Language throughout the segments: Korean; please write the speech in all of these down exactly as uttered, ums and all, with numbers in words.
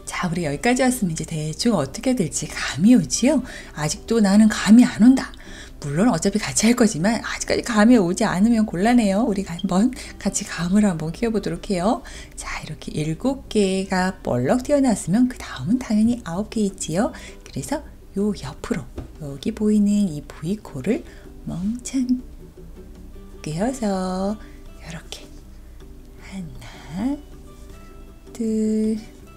자, 우리 여기까지 왔으면 이제 대충 어떻게 될지 감이 오지요? 아직도 나는 감이 안 온다. 물론 어차피 같이 할 거지만 아직까지 감이 오지 않으면 곤란해요. 우리 한번 같이 감을 한번 키워보도록 해요. 자, 이렇게 일곱 개가 벌럭 튀어나왔으면 그 다음은 당연히 아홉 개 있지요. 그래서 요 옆으로 여기 보이는 이 V코를 멍청 꿰어서 이렇게 하나, 둘,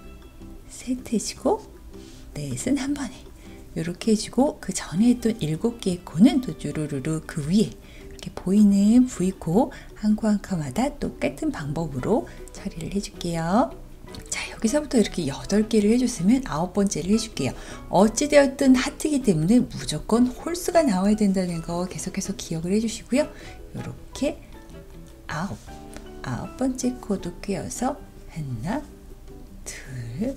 셋 해주고 넷은 한 번에 이렇게 해주고, 그 전에 했던 일곱 개의 코는 또 주르르르 그 위에 이렇게 보이는 V코 한 코 한 코마다 똑같은 방법으로 처리를 해줄게요. 자, 여기서부터 이렇게 여덟 개를 해줬으면 아홉 번째를 해줄게요. 어찌되었든 하트이기 때문에 무조건 홀수가 나와야 된다는 거 계속해서 기억을 해주시고요. 이렇게 아홉, 아홉 번째 코도 꿰어서 하나, 둘,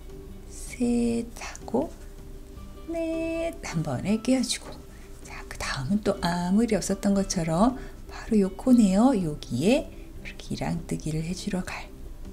셋 하고 넷 한 번에 꿰어주고, 자, 그 다음은 또 아무 일이 없었던 것처럼 바로 요 코네요. 여기에 이렇게 이랑뜨기를 해주러 갈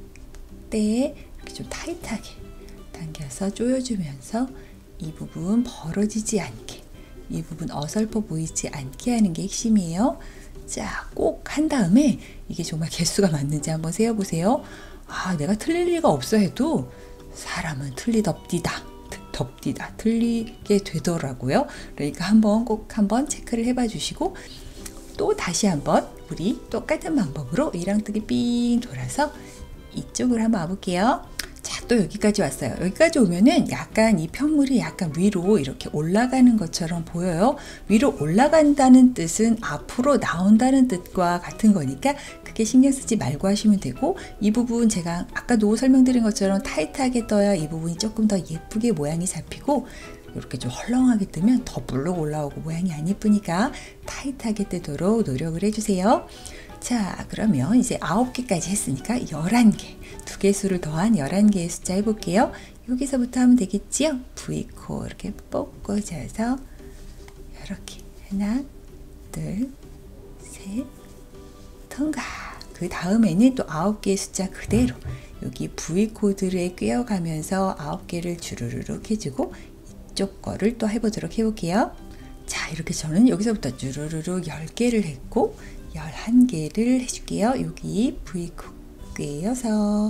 때 이렇게 좀 타이트하게 당겨서 조여주면서 이 부분 벌어지지 않게, 이 부분 어설퍼 보이지 않게 하는 게 핵심이에요. 자, 꼭 한 다음에 이게 정말 개수가 맞는지 한번 세어보세요. 아, 내가 틀릴 리가 없어 해도 사람은 틀리덥디다. 덥디다. 틀리게 되더라고요. 그러니까 한번 꼭 한번 체크를 해봐 주시고, 또 다시 한번 우리 똑같은 방법으로 이랑뜨기 삥 돌아서 이쪽으로 한번 와볼게요. 자, 또 여기까지 왔어요. 여기까지 오면은 약간 이 편물이 약간 위로 이렇게 올라가는 것처럼 보여요. 위로 올라간다는 뜻은 앞으로 나온다는 뜻과 같은 거니까 크게 신경 쓰지 말고 하시면 되고, 이 부분 제가 아까도 설명드린 것처럼 타이트하게 떠야 이 부분이 조금 더 예쁘게 모양이 잡히고, 이렇게 좀 헐렁하게 뜨면 더 물록 올라오고 모양이 안 예쁘니까 타이트하게 뜨도록 노력을 해주세요. 자, 그러면 이제 아홉 개까지 했으니까 열한 개, 두 개수를 더한 열한 개의 숫자 해볼게요. 여기서부터 하면 되겠지요? V코 이렇게 뽁 꽂아서 이렇게 하나, 둘, 셋, 통과. 그 다음에는 또 아홉 개의 숫자 그대로 여기 V코드를 꿰어가면서 아홉 개를 주르르륵 해주고, 이쪽 거를 또 해보도록 해볼게요. 자, 이렇게 저는 여기서부터 주르르륵 열 개를 했고 열한 개를 해줄게요. 여기 V코 꿰어서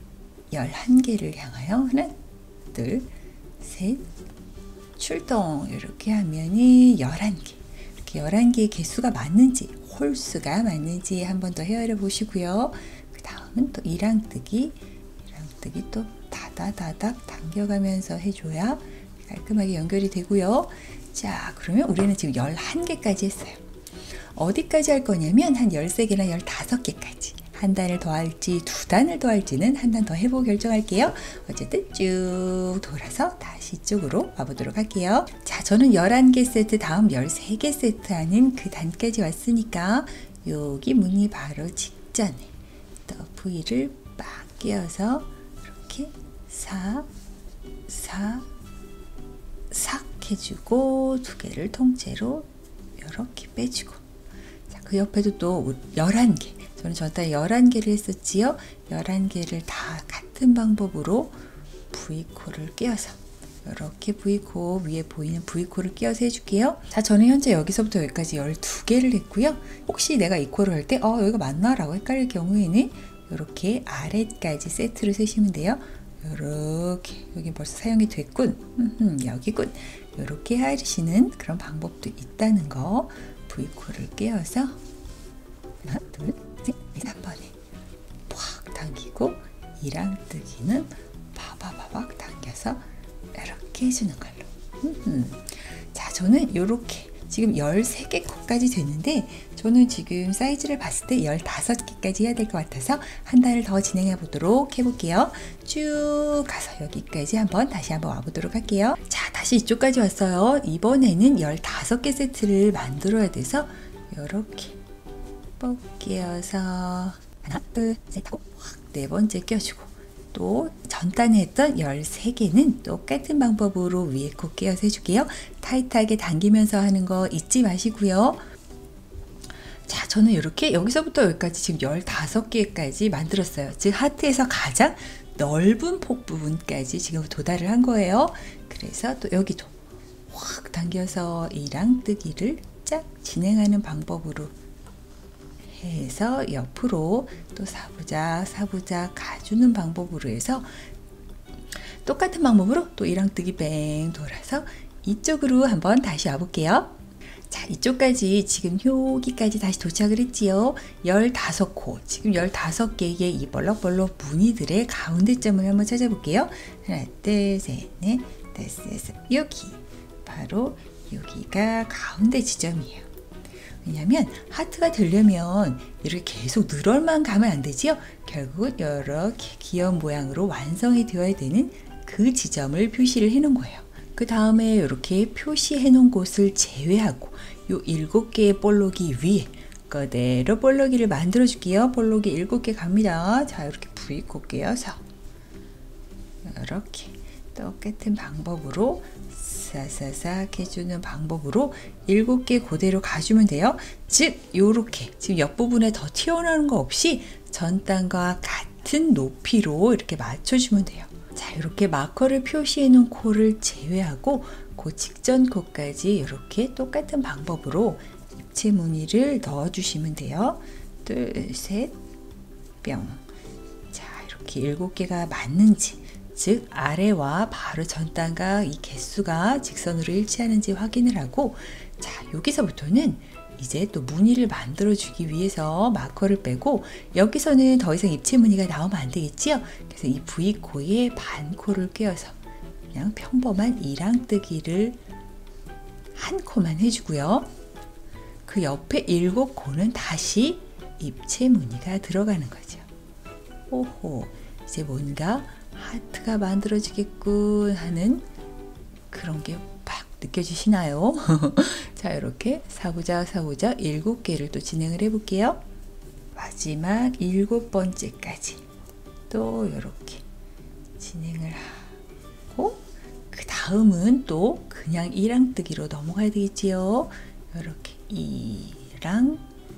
열한 개를 향하여 하나, 둘, 셋, 출동. 이렇게 하면은 열한 개. 이렇게 열한 개의 개수가 맞는지, 홀수가 맞는지 한 번 더 헤아려 보시고요. 그 다음은 또 이랑뜨기, 이랑뜨기 또 다다다닥 당겨가면서 해줘야 깔끔하게 연결이 되고요. 자, 그러면 우리는 지금 열한 개까지 했어요. 어디까지 할 거냐면 한 열세 개나 열다섯 개까지. 한 단을 더 할지 두 단을 더 할지는 한 단 더 해보고 결정할게요. 어쨌든 쭉 돌아서 다시 이쪽으로 와보도록 할게요. 자, 저는 열한 개 세트 다음 열세 개 세트 하는 그 단까지 왔으니까 여기 무늬 바로 직전에 또 V를 빡 끼워서 이렇게 사, 사, 삭 해주고 두 개를 통째로 이렇게 빼주고, 자, 그 옆에도 또 열한 개, 저는 전달 열한 개를 했었지요. 열한 개를 다 같은 방법으로 V코를 끼워서 이렇게 V코 위에 보이는 V코를 끼워서 해줄게요. 자, 저는 현재 여기서부터 여기까지 열두 개를 했고요. 혹시 내가 이 코를 할 때 어, 여기가 맞나? 라고 헷갈릴 경우에는 이렇게 아래까지 세트를 세시면 돼요. 이렇게, 여기 벌써 사용이 됐군, 음흠, 여기군, 이렇게 하시는 그런 방법도 있다는 거. V코를 끼워서 하나, 둘, 셋, 넷, 한 번에 팍 당기고, 이랑뜨기는 바바바박 당겨서 이렇게 해주는 걸로. 음흠. 자, 저는 이렇게 지금 열세 개 코까지 됐는데, 저는 지금 사이즈를 봤을 때 열다섯 개까지 해야 될 것 같아서 한 단을 더 진행해 보도록 해볼게요. 쭉 가서 여기까지 한번 다시 한번 와보도록 할게요. 자, 다시 이쪽까지 왔어요. 이번에는 열다섯 개 세트를 만들어야 돼서 이렇게 뻑 끼워서 하나, 둘, 셋 하고 확 네 번째 껴주고, 또 전단에 했던 열세 개는 똑같은 방법으로 위에 코 끼워서 해줄게요. 타이트하게 당기면서 하는 거 잊지 마시고요. 자, 저는 이렇게 여기서부터 여기까지 지금 열다섯 개까지 만들었어요. 즉 하트에서 가장 넓은 폭 부분까지 지금 도달을 한 거예요. 그래서 또 여기도 확 당겨서 이랑뜨기를 쫙 진행하는 방법으로 해서 옆으로 또 사부작 사부작 가주는 방법으로 해서 똑같은 방법으로 또 이랑뜨기 뱅 돌아서 이쪽으로 한번 다시 와볼게요. 자, 이쪽까지 지금 여기까지 다시 도착을 했지요. 열다섯 코, 지금 열다섯 개의 이 벌럭벌럭 무늬들의 가운데점을 한번 찾아볼게요. 하나, 둘, 셋, 넷, 다섯, 여섯, 여기 바로 여기가 가운데 지점이에요. 왜냐면 하트가 되려면 이렇게 계속 늘어만 가면 안 되지요. 결국은 이렇게 귀여운 모양으로 완성이 되어야 되는 그 지점을 표시를 해 놓은 거예요. 그 다음에 이렇게 표시해 놓은 곳을 제외하고 요 일곱 개의 볼록이 위에 그대로 볼록이를 만들어 줄게요. 볼록이 일곱 개 갑니다. 자, 이렇게 부익고 껴서 이렇게 똑같은 방법으로 사사삭 해주는 방법으로 일곱 개 그대로 가주면 돼요. 즉 요렇게 지금 옆부분에 더 튀어나오는 거 없이 전단과 같은 높이로 이렇게 맞춰주면 돼요. 자, 이렇게 마커를 표시해 놓은 코를 제외하고 그 직전 코까지 이렇게 똑같은 방법으로 입체 무늬를 넣어 주시면 돼요. 둘, 셋, 뿅. 자, 이렇게 일곱 개가 맞는지, 즉 아래와 바로 전단과 이 개수가 직선으로 일치하는지 확인을 하고, 자, 여기서부터는 이제 또 무늬를 만들어 주기 위해서 마커를 빼고, 여기서는 더 이상 입체 무늬가 나오면 안 되겠지요. 그래서 이 V코에 반코를 꿰어서 그냥 평범한 이랑뜨기를 한 코만 해주고요. 그 옆에 일곱 코는 다시 입체 무늬가 들어가는 거죠. 오호, 이제 뭔가 하트가 만들어지겠군 하는 그런 게 팍 느껴지시나요? 자, 이렇게 사부작 사부작 일곱 개를 또 진행을 해 볼게요. 마지막 일곱 번째까지 또 이렇게 진행을 하고, 그 다음은 또 그냥 이랑뜨기로 넘어가야 되겠지요. 이렇게 이랑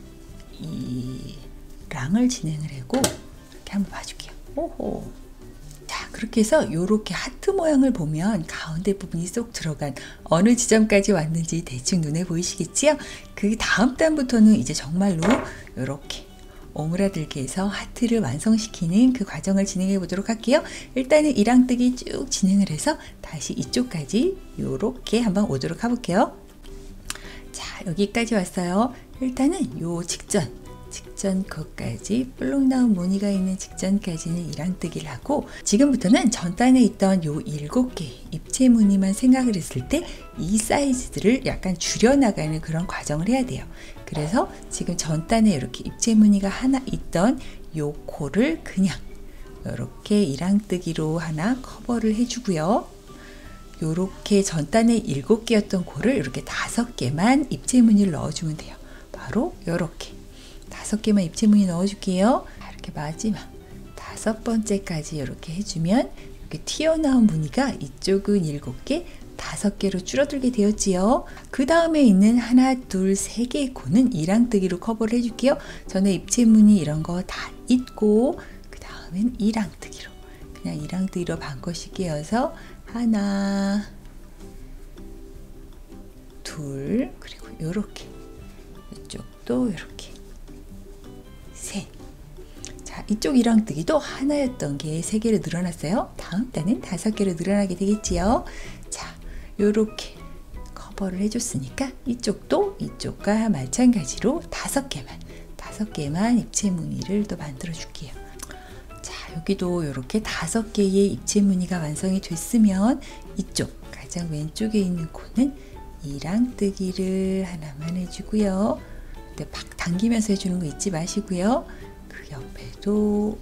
이랑을 진행을 하고 이렇게 한번 봐줄게요. 오호. 자, 그렇게 해서 이렇게 하트 모양을 보면 가운데 부분이 쏙 들어간 어느 지점까지 왔는지 대충 눈에 보이시겠지요? 그 다음 단부터는 이제 정말로 이렇게 오므라들게 해서 하트를 완성시키는 그 과정을 진행해 보도록 할게요. 일단은 이랑뜨기 쭉 진행을 해서 다시 이쪽까지 이렇게 한번 오도록 해볼게요. 자, 여기까지 왔어요. 일단은 요 직전 직전 것까지 볼록 나온 무늬가 있는 직전까지는 이랑뜨기를 하고, 지금부터는 전단에 있던 요 일곱 개 입체 무늬만 생각을 했을 때 이 사이즈들을 약간 줄여나가는 그런 과정을 해야 돼요. 그래서 지금 전단에 이렇게 입체 무늬가 하나 있던 요 코를 그냥 이렇게 이랑뜨기로 하나 커버를 해주고요. 요렇게 전단에 일곱 개였던 코를 이렇게 다섯 개만 입체 무늬를 넣어주면 돼요. 바로 요렇게 다섯 개만 입체 무늬 넣어줄게요. 이렇게 마지막 다섯 번째까지 이렇게 해주면 이렇게 튀어나온 무늬가 이쪽은 일곱 개, 다섯 개로 줄어들게 되었지요. 그 다음에 있는 하나, 둘, 세 개의 코는 이랑뜨기로 커버를 해줄게요. 전에 입체 무늬 이런 거 다 잊고 그 다음엔 이랑뜨기로 그냥 이랑뜨기로 반컷씩 끼워서 하나, 둘, 그리고 이렇게 이쪽도 이렇게 셋. 자, 이쪽 이랑뜨기도 하나였던 게 세 개로 늘어났어요. 다음 단은 다섯 개로 늘어나게 되겠지요. 자, 요렇게 커버를 해줬으니까 이쪽도 이쪽과 마찬가지로 다섯 개만 다섯 개만 입체 무늬를 또 만들어 줄게요. 자, 여기도 이렇게 다섯 개의 입체 무늬가 완성이 됐으면 이쪽 가장 왼쪽에 있는 코는 이랑뜨기를 하나만 해주고요. 근데 막 당기면서 해주는 거 잊지 마시고요. 그 옆에도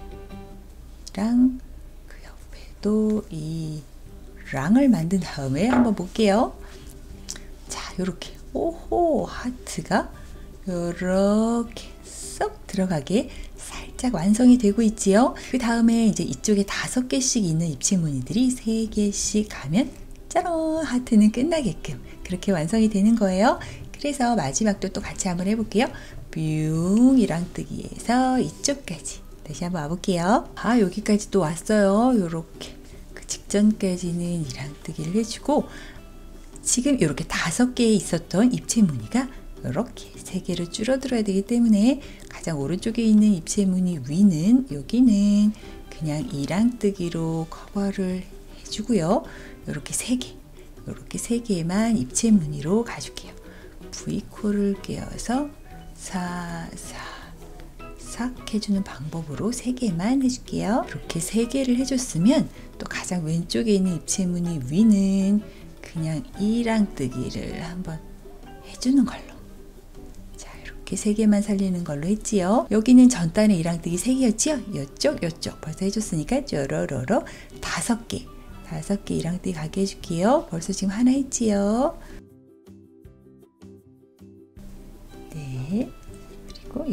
이랑 그 옆에도 이랑을 만든 다음에 한번 볼게요. 자, 요렇게 오호 하트가 요렇게 쏙 들어가게 살짝 완성이 되고 있지요. 그 다음에 이제 이쪽에 다섯 개씩 있는 입체 무늬들이 세 개씩 가면 짜란 하트는 끝나게끔 그렇게 완성이 되는 거예요. 그래서 마지막도 또 같이 한번 해볼게요. 뿅 이랑뜨기에서 이쪽까지 다시 한번 와볼게요. 아, 여기까지 또 왔어요. 요렇게 그 직전까지는 이랑뜨기를 해주고, 지금 이렇게 다섯 개에 있었던 입체 무늬가 이렇게 세 개로 줄어들어야 되기 때문에 가장 오른쪽에 있는 입체 무늬 위는 여기는 그냥 이랑뜨기로 커버를 해주고요. 이렇게 세 개, 이렇게 세 개만 입체 무늬로 가줄게요. V코를 끼워서 사, 사, 싹 해주는 방법으로 세 개만 해줄게요. 이렇게 세 개를 해줬으면 또 가장 왼쪽에 있는 입체 무늬 위는 그냥 이랑뜨기를 한번 해주는 걸로. 자, 이렇게 세 개만 살리는 걸로 했지요. 여기는 전단에 이랑뜨기 세 개였지요. 이쪽, 이쪽 벌써 해줬으니까 쪼로로로 다섯 개, 다섯 개 이랑뜨기 가게 해줄게요. 벌써 지금 하나 했지요. 네, 그리고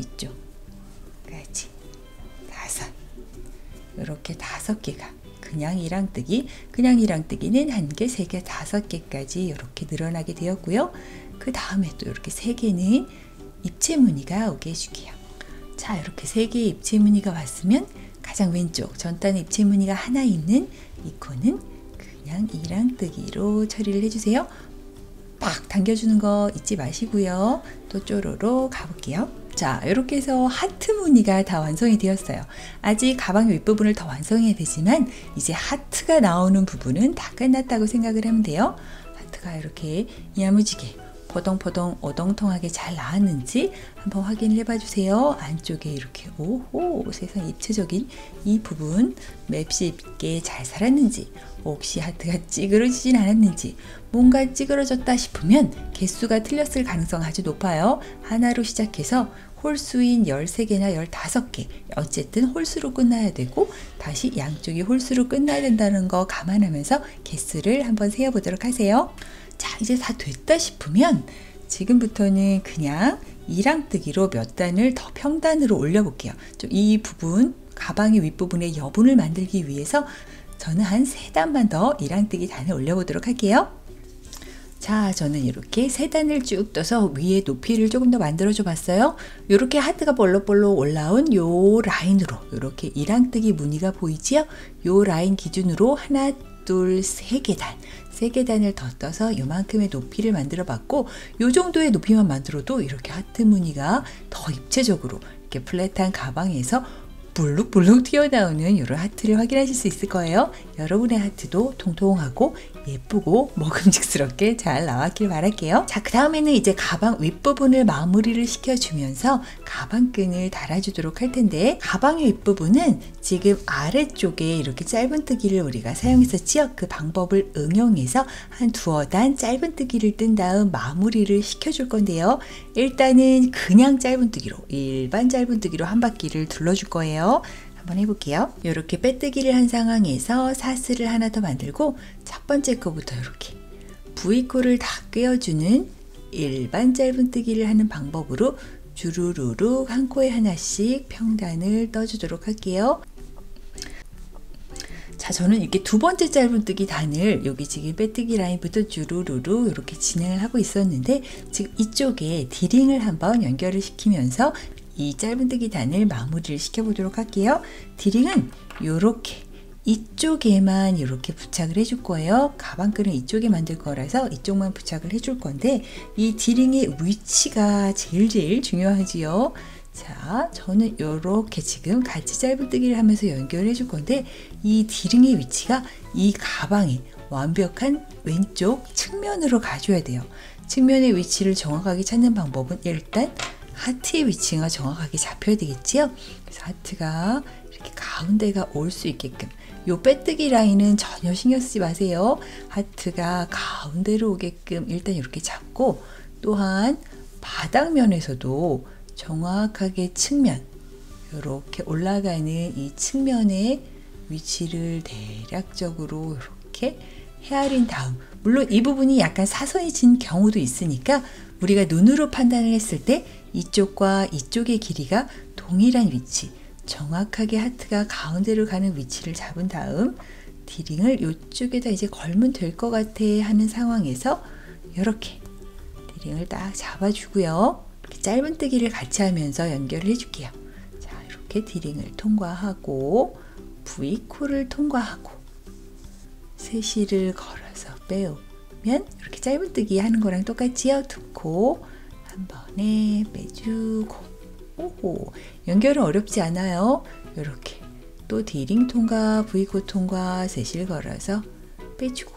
이쪽까지 다섯. 이렇게 다섯 개가 그냥 이랑뜨기, 그냥 이랑뜨기는 한 개, 세 개, 다섯 개까지 이렇게 늘어나게 되었고요. 그 다음에 또 이렇게 세 개는 입체 무늬가 오게 해줄게요. 자, 이렇게 세 개의 입체 무늬가 왔으면 가장 왼쪽 전단에 입체 무늬가 하나 있는 이 코는 그냥 이랑뜨기로 처리를 해주세요. 팍 당겨주는 거 잊지 마시고요. 또 쪼로로 가볼게요. 자, 이렇게 해서 하트 무늬가 다 완성이 되었어요. 아직 가방 윗부분을 더 완성해야 되지만 이제 하트가 나오는 부분은 다 끝났다고 생각을 하면 돼요. 하트가 이렇게 야무지게 포동포동 오동통하게 잘 나왔는지 한번 확인을 해봐 주세요. 안쪽에 이렇게 오호 세상 입체적인 이 부분 맵시 있게 잘 살았는지, 혹시 하트가 찌그러지진 않았는지, 뭔가 찌그러졌다 싶으면 개수가 틀렸을 가능성이 아주 높아요. 하나로 시작해서 홀수인 열세 개나 열다섯 개, 어쨌든 홀수로 끝나야 되고 다시 양쪽이 홀수로 끝나야 된다는 거 감안하면서 개수를 한번 세어보도록 하세요. 자, 이제 다 됐다 싶으면 지금부터는 그냥 이랑뜨기로 몇 단을 더 평단으로 올려볼게요. 좀 이 부분, 가방의 윗부분에 여분을 만들기 위해서 저는 한 세 단만 더 이랑뜨기 단을 올려보도록 할게요. 자, 저는 이렇게 세 단을 쭉 떠서 위에 높이를 조금 더 만들어줘 봤어요. 이렇게 하트가 볼록볼록 올라온 요 라인으로 이렇게 이랑뜨기 무늬가 보이지요? 요 라인 기준으로 하나, 둘, 세 계단, 세 계단을 더 떠서 요만큼의 높이를 만들어 봤고, 요 정도의 높이만 만들어도 이렇게 하트 무늬가 더 입체적으로 이렇게 플랫한 가방에서 불룩불룩 튀어나오는 이런 하트를 확인하실 수 있을 거예요. 여러분의 하트도 통통하고 예쁘고 먹음직스럽게 잘 나왔길 바랄게요. 자, 그 다음에는 이제 가방 윗부분을 마무리를 시켜주면서 가방끈을 달아주도록 할 텐데, 가방의 윗부분은 지금 아래쪽에 이렇게 짧은뜨기를 우리가 사용했었지요. 그 방법을 응용해서 한 두어 단 짧은뜨기를 뜬 다음 마무리를 시켜줄 건데요. 일단은 그냥 짧은뜨기로, 일반 짧은뜨기로 한 바퀴를 둘러줄 거예요. 한번 해볼게요. 이렇게 빼뜨기를 한 상황에서 사슬을 하나 더 만들고 첫 번째 거부터 이렇게 V코를 다 꿰어주는 일반 짧은뜨기를 하는 방법으로 주르르륵 한 코에 하나씩 평단을 떠주도록 할게요. 자, 저는 이렇게 두 번째 짧은뜨기 단을 여기 지금 빼뜨기 라인부터 주르르르 이렇게 진행을 하고 있었는데, 지금 이쪽에 디링을 한번 연결을 시키면서 이 짧은뜨기 단을 마무리를 시켜보도록 할게요. 디링은 이렇게 이쪽에만 이렇게 부착을 해줄 거예요. 가방끈을 이쪽에 만들 거라서 이쪽만 부착을 해줄 건데, 이 디링의 위치가 제일 제일 중요하지요. 자, 저는 이렇게 지금 같이 짧은뜨기를 하면서 연결해 줄 건데, 이 디링의 위치가 이 가방의 완벽한 왼쪽 측면으로 가줘야 돼요. 측면의 위치를 정확하게 찾는 방법은 일단 하트의 위치가 정확하게 잡혀야 되겠지요. 그래서 하트가 이렇게 가운데가 올 수 있게끔, 요 빼뜨기 라인은 전혀 신경 쓰지 마세요. 하트가 가운데로 오게끔 일단 이렇게 잡고, 또한 바닥면에서도 정확하게 측면, 이렇게 올라가는 이 측면의 위치를 대략적으로 이렇게 헤아린 다음, 물론 이 부분이 약간 사선이 진 경우도 있으니까 우리가 눈으로 판단을 했을 때 이쪽과 이쪽의 길이가 동일한 위치, 정확하게 하트가 가운데로 가는 위치를 잡은 다음 디링을 이쪽에다 이제 걸면 될 것 같아 하는 상황에서 이렇게 디링을 딱 잡아주고요. 이렇게 짧은뜨기를 같이 하면서 연결을 해줄게요. 자, 이렇게 이렇게 D링을 통과하고 V코를 통과하고 세실을 걸어서 빼오면 이렇게 짧은뜨기 하는 거랑 똑같지요? 두 코 한 번에 빼주고, 오호, 연결은 어렵지 않아요. 이렇게 또 D링 통과, V코 통과, 세실 걸어서 빼주고,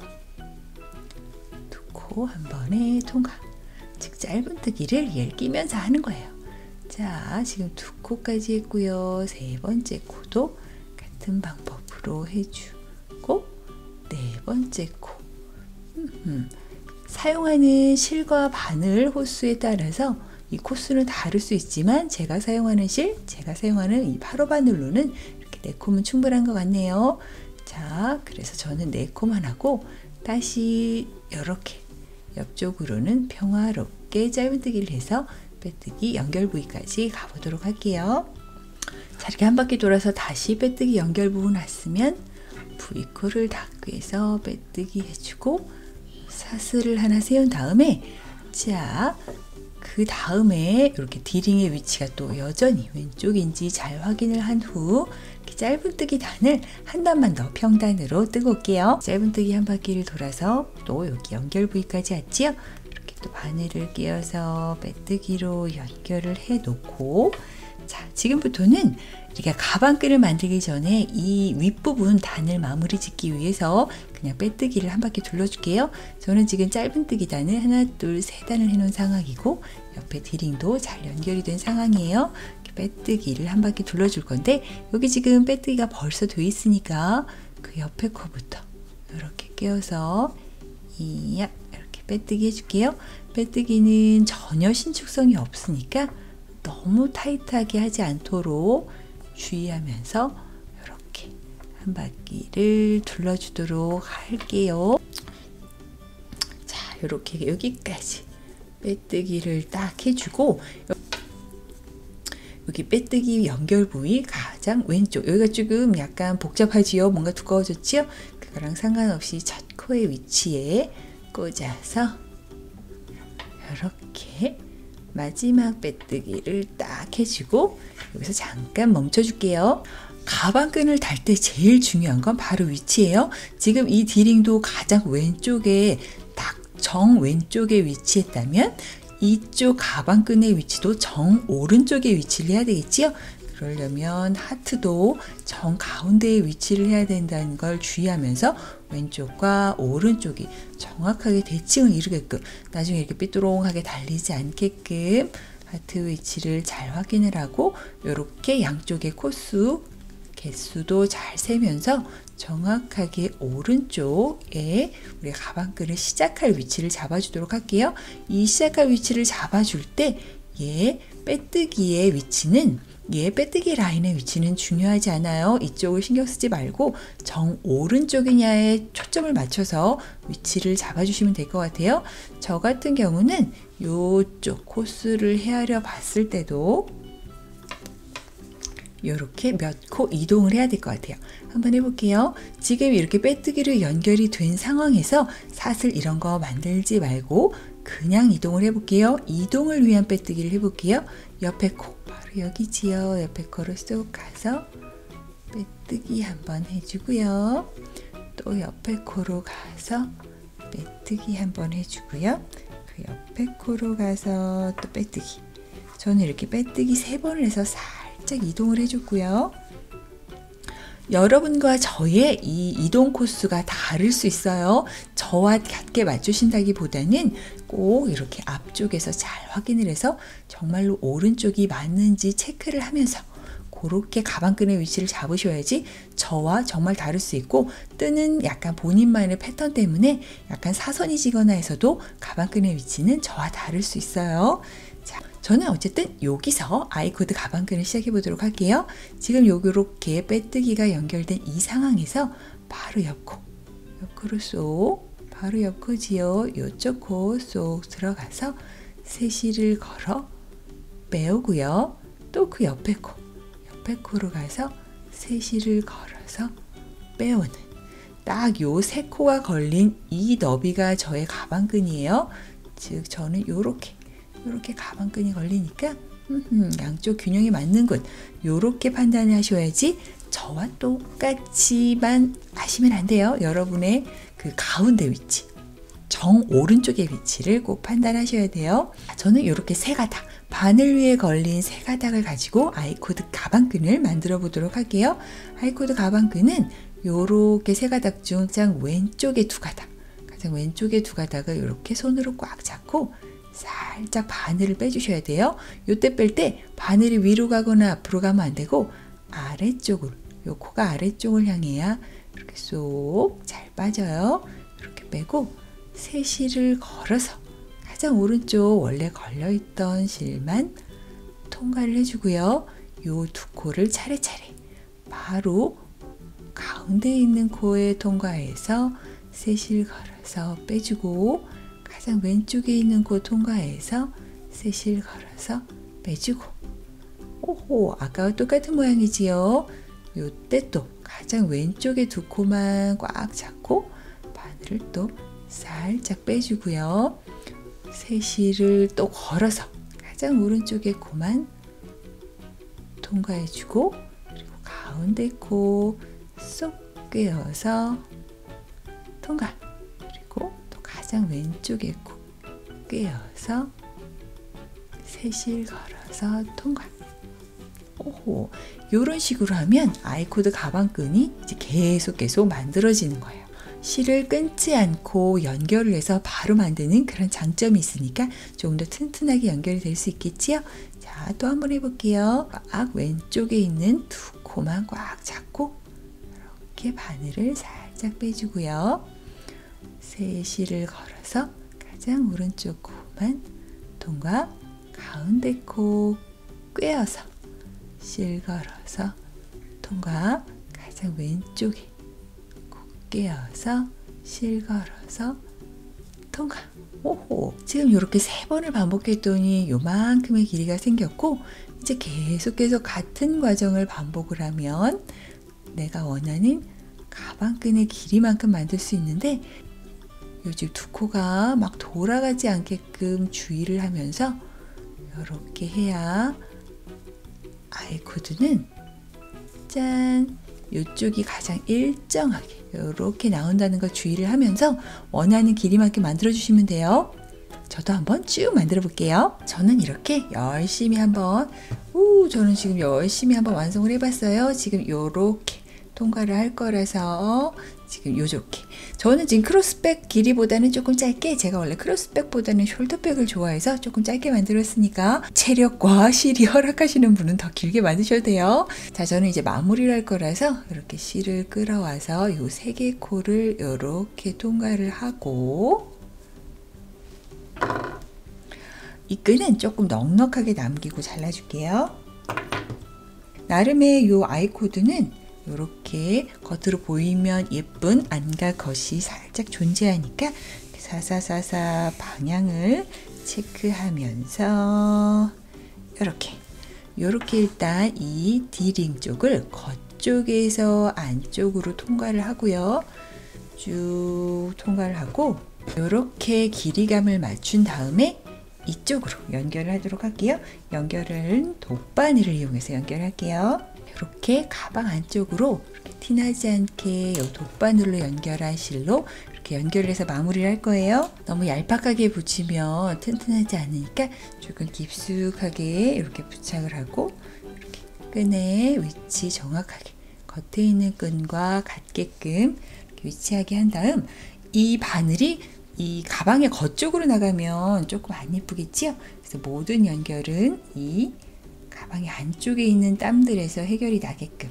두 코 한 번에 통과. 즉 짧은뜨기를 얘를 끼면서 하는 거예요. 자, 지금 두 코까지 했고요. 세 번째 코도 같은 방법으로 해주고, 네 번째 코. 음흠. 사용하는 실과 바늘 호수에 따라서 이 코수는 다를 수 있지만 제가 사용하는 실, 제가 사용하는 이 팔 호 바늘로는 이렇게 네 콤은 충분한 것 같네요. 자, 그래서 저는 네 코만 하고 다시 이렇게 옆쪽으로는 평화롭게 짧은뜨기를 해서 빼뜨기 연결 부위까지 가보도록 할게요. 자, 이렇게 한 바퀴 돌아서 다시 빼뜨기 연결 부분 왔으면 V코를 닫기 위해서 빼뜨기 해주고 사슬을 하나 세운 다음에, 자, 그 다음에 이렇게 D링의 위치가 또 여전히 왼쪽인지 잘 확인을 한 후 이렇게 짧은뜨기 단을 한 단만 더 평단으로 뜨고 올게요. 짧은뜨기 한 바퀴를 돌아서 또 여기 연결 부위까지 왔지요? 이렇게 또 바늘을 끼워서 빼뜨기로 연결을 해 놓고, 자, 지금부터는 우리가 가방끈을 만들기 전에 이 윗부분 단을 마무리 짓기 위해서 그냥 빼뜨기를 한 바퀴 둘러줄게요. 저는 지금 짧은뜨기 단을 하나, 둘, 세 단을 해놓은 상황이고 옆에 D링도 잘 연결이 된 상황이에요. 빼뜨기를 한 바퀴 둘러줄 건데 여기 지금 빼뜨기가 벌써 돼 있으니까 그 옆에 코부터 이렇게 끼워서 이야 이렇게 빼뜨기 해줄게요. 빼뜨기는 전혀 신축성이 없으니까 너무 타이트하게 하지 않도록 주의하면서 이렇게 한 바퀴를 둘러주도록 할게요. 자, 이렇게 여기까지 빼뜨기를 딱 해주고, 여기 빼뜨기 연결 부위 가장 왼쪽, 여기가 조금 약간 복잡하지요? 뭔가 두꺼워졌지요? 그거랑 상관없이 첫 코의 위치에 꽂아서 이렇게 마지막 빼뜨기를 딱 해주고 여기서 잠깐 멈춰줄게요. 가방끈을 달 때 제일 중요한 건 바로 위치예요. 지금 이 D링도 가장 왼쪽에 딱 정 왼쪽에 위치했다면 이쪽 가방끈의 위치도 정 오른쪽에 위치를 해야 되겠지요. 그러려면 하트도 정 가운데에 위치를 해야 된다는 걸 주의하면서 왼쪽과 오른쪽이 정확하게 대칭을 이루게끔, 나중에 이렇게 삐뚤ong하게 달리지 않게끔 하트 위치를 잘 확인을 하고 이렇게 양쪽의 코수 개수도 잘 세면서 정확하게 오른쪽에 우리 가방끈을 시작할 위치를 잡아주도록 할게요. 이 시작할 위치를 잡아줄 때 얘 빼뜨기의 위치는, 얘 빼뜨기 라인의 위치는 중요하지 않아요. 이쪽을 신경 쓰지 말고 정 오른쪽이냐에 초점을 맞춰서 위치를 잡아주시면 될 것 같아요. 저 같은 경우는 이쪽 코스를 헤아려 봤을 때도 이렇게 몇 코 이동을 해야 될 것 같아요. 한번 해볼게요. 지금 이렇게 빼뜨기로 연결이 된 상황에서 사슬 이런 거 만들지 말고 그냥 이동을 해볼게요. 이동을 위한 빼뜨기를 해볼게요. 옆에 코, 바로 여기지요. 옆에 코로 쏙 가서 빼뜨기 한번 해주고요. 또 옆에 코로 가서 빼뜨기 한번 해주고요. 그 옆에 코로 가서 또 빼뜨기. 저는 이렇게 빼뜨기 세 번을 해서 살짝 이동을 해줬고요. 여러분과 저의 이 이동 코스가 다를 수 있어요. 저와 같게 맞추신다기보다는 꼭 이렇게 앞쪽에서 잘 확인을 해서 정말로 오른쪽이 맞는지 체크를 하면서 그렇게 가방끈의 위치를 잡으셔야지 저와 정말 다를 수 있고, 뜨는 약간 본인만의 패턴 때문에 약간 사선이 지거나 해서도 가방끈의 위치는 저와 다를 수 있어요. 자, 저는 어쨌든 여기서 아이코드 가방끈을 시작해 보도록 할게요. 지금 요렇게 빼뜨기가 연결된 이 상황에서 바로 옆코, 옆코로 쏙, 바로 옆코지요. 요쪽 코 쏙 들어가서 세실을 걸어 빼오고요. 또 그 옆에 코, 옆에 코로 가서 세실을 걸어서 빼오는, 딱 요 세 코가 걸린 이 너비가 저의 가방끈이에요. 즉 저는 요렇게 이렇게 가방끈이 걸리니까 음, 양쪽 균형이 맞는 곳 요렇게 판단을 하셔야지 저와 똑같이만 하시면 안 돼요. 여러분의 그 가운데 위치, 정 오른쪽의 위치를 꼭 판단하셔야 돼요. 저는 이렇게 세 가닥, 바늘 위에 걸린 세 가닥을 가지고 아이코드 가방끈을 만들어 보도록 할게요. 아이코드 가방끈은 요렇게 세 가닥 중 가장 왼쪽에 두 가닥, 가장 왼쪽에 두 가닥을 이렇게 손으로 꽉 잡고 살짝 바늘을 빼주셔야 돼요. 요때 뺄 때 바늘이 위로 가거나 앞으로 가면 안 되고 아래쪽으로, 요 코가 아래쪽을 향해야 이렇게 쏙 잘 빠져요. 이렇게 빼고 새 실을 걸어서 가장 오른쪽 원래 걸려있던 실만 통과를 해주고요. 요 두 코를 차례차례 바로 가운데 있는 코에 통과해서 새 실 걸어서 빼주고 가장 왼쪽에 있는 코 통과해서 새 실 걸어서 빼주고 오호 아까와 똑같은 모양이지요. 요때 또 가장 왼쪽에 두 코만 꽉 잡고 바늘을 또 살짝 빼주고요. 새 실을 또 걸어서 가장 오른쪽에 코만 통과해주고 그리고 가운데 코 쏙 꿰어서 통과 그리고 또 가장 왼쪽에 코 꿰어서 새 실 걸어서 통과. 오호 이런 식으로 하면 아이코드 가방끈이 이제 계속 계속 만들어지는 거예요. 실을 끊지 않고 연결을 해서 바로 만드는 그런 장점이 있으니까 조금 더 튼튼하게 연결이 될 수 있겠지요. 자, 또 한번 해볼게요. 꽉 왼쪽에 있는 두 코만 꽉 잡고 이렇게 바늘을 살짝 빼주고요. 새 실을 걸어서 가장 오른쪽 코만 통과, 가운데 코 꿰어서 실 걸어서 통과, 가장 왼쪽에 꿰어서 실 걸어서 통과. 오호 지금 이렇게 세 번을 반복했더니 요만큼의 길이가 생겼고 이제 계속 계속 같은 과정을 반복을 하면 내가 원하는 가방끈의 길이만큼 만들 수 있는데 요즘 두 코가 막 돌아가지 않게끔 주의를 하면서 이렇게 해야 아이코드는 짠 이쪽이 가장 일정하게 이렇게 나온다는 걸 주의를 하면서 원하는 길이만큼 만들어 주시면 돼요. 저도 한번 쭉 만들어 볼게요. 저는 이렇게 열심히 한번 우 저는 지금 열심히 한번 완성을 해봤어요. 지금 이렇게 통과를 할 거라서 지금 요렇게 저는 지금 크로스백 길이보다는 조금 짧게 제가 원래 크로스백보다는 숄더백을 좋아해서 조금 짧게 만들었으니까 체력과 실이 허락하시는 분은 더 길게 만드셔도 돼요. 자 저는 이제 마무리를 할 거라서 이렇게 실을 끌어와서 요 세 개 코를 이렇게 통과를 하고 이 끈은 조금 넉넉하게 남기고 잘라줄게요. 나름의 요 아이코드는 이렇게 겉으로 보이면 예쁜 안과 겉이 살짝 존재하니까 사사사사 방향을 체크하면서 이렇게 이렇게 일단 이 D링 쪽을 겉쪽에서 안쪽으로 통과를 하고요. 쭉 통과를 하고 이렇게 길이감을 맞춘 다음에 이쪽으로 연결을 하도록 할게요. 연결은 돗바늘을 이용해서 연결할게요. 이렇게 가방 안쪽으로 이렇게 티나지 않게 이 돗바늘로 연결한 실로 이렇게 연결을 해서 마무리를 할 거예요. 너무 얄팍하게 붙이면 튼튼하지 않으니까 조금 깊숙하게 이렇게 부착을 하고 이렇게 끈의 위치 정확하게 겉에 있는 끈과 같게끔 이렇게 위치하게 한 다음 이 바늘이 이 가방의 겉쪽으로 나가면 조금 안 예쁘겠지요? 그래서 모든 연결은 이 가방의 안쪽에 있는 땀들에서 해결이 나게끔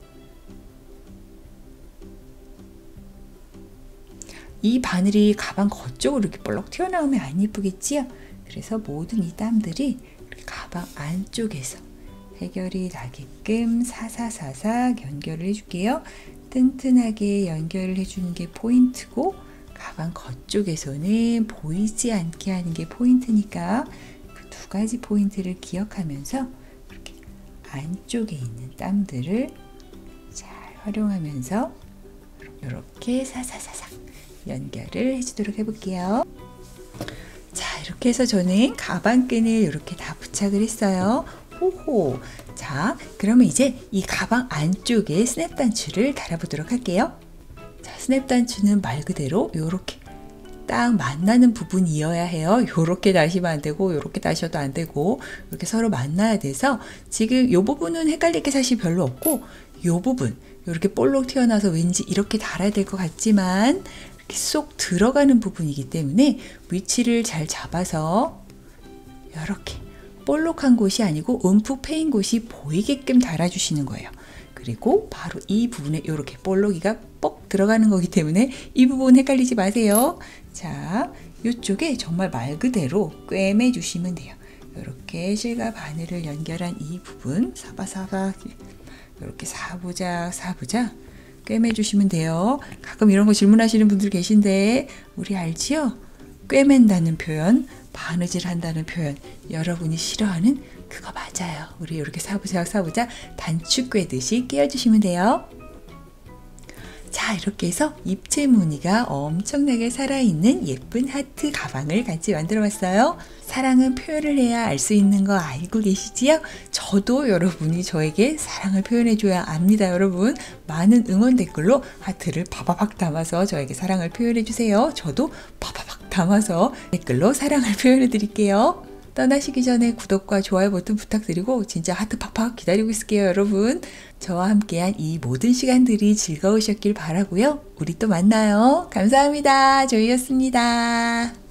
이 바늘이 가방 겉쪽으로 이렇게 볼록 튀어나오면 안 예쁘겠지요? 그래서 모든 이 땀들이 이렇게 가방 안쪽에서 해결이 나게끔 사사사사 연결을 해줄게요. 튼튼하게 연결을 해주는 게 포인트고 가방 겉쪽에서는 보이지 않게 하는 게 포인트니까 그 두 가지 포인트를 기억하면서 이렇게 안쪽에 있는 땀들을 잘 활용하면서 이렇게 사사사사 연결을 해주도록 해볼게요. 자 이렇게 해서 저는 가방끈을 이렇게 다 부착을 했어요. 호호. 자, 그러면 이제 이 가방 안쪽에 스냅 단추를 달아보도록 할게요. 자, 스냅 단추는 말 그대로 이렇게 딱 만나는 부분이어야 해요. 이렇게 다시면 안 되고 이렇게 다셔도 안 되고 이렇게 서로 만나야 돼서 지금 이 부분은 헷갈릴 게 사실 별로 없고 이 부분 이렇게 볼록 튀어나와서 왠지 이렇게 달아야 될 것 같지만 이렇게 쏙 들어가는 부분이기 때문에 위치를 잘 잡아서 이렇게 볼록한 곳이 아니고 움푹 패인 곳이 보이게끔 달아주시는 거예요. 그리고 바로 이 부분에 이렇게 볼록이가 뻑 들어가는 거기 때문에 이 부분 헷갈리지 마세요. 자, 이쪽에 정말 말 그대로 꿰매 주시면 돼요. 이렇게 실과 바늘을 연결한 이 부분 사바사바 이렇게 사부작 사부작 꿰매 주시면 돼요. 가끔 이런 거 질문하시는 분들 계신데 우리 알지요? 꿰맨다는 표현, 바느질 한다는 표현, 여러분이 싫어하는 그거 맞아요. 우리 이렇게 사부작 사부작 단추 꿰듯이 꿰어주시면 돼요. 자, 이렇게 해서 입체 무늬가 엄청나게 살아있는 예쁜 하트 가방을 같이 만들어 봤어요. 사랑은 표현을 해야 알 수 있는 거 알고 계시지요? 저도 여러분이 저에게 사랑을 표현해 줘야 압니다. 여러분 많은 응원 댓글로 하트를 파바박 담아서 저에게 사랑을 표현해 주세요. 저도 파바박 담아서 댓글로 사랑을 표현해 드릴게요. 떠나시기 전에 구독과 좋아요 버튼 부탁드리고 진짜 하트 팍팍 기다리고 있을게요. 여러분 저와 함께한 이 모든 시간들이 즐거우셨길 바라고요. 우리 또 만나요. 감사합니다. 조이였습니다.